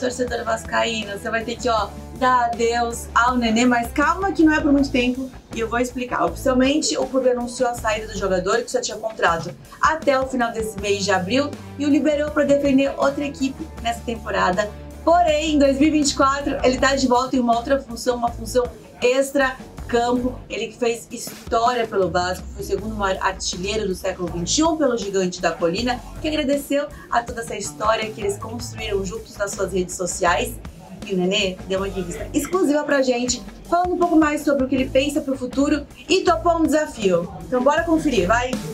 torcedor vascaíno, você vai ter que, dar adeus ao Nenê, mas calma que não é por muito tempo e eu vou explicar. Oficialmente, o clube anunciou a saída do jogador, que já tinha contrato até o final desse mês de abril, e o liberou para defender outra equipe nessa temporada. Porém, em 2024, ele tá de volta em uma outra função, uma função extra-campo. Ele que fez história pelo Vasco, foi o segundo maior artilheiro do século XXI pelo Gigante da Colina, que agradeceu a toda essa história que eles construíram juntos nas suas redes sociais. E o Nenê deu uma entrevista exclusiva pra gente, falando um pouco mais sobre o que ele pensa pro futuro e topou um desafio. Então bora conferir, vai?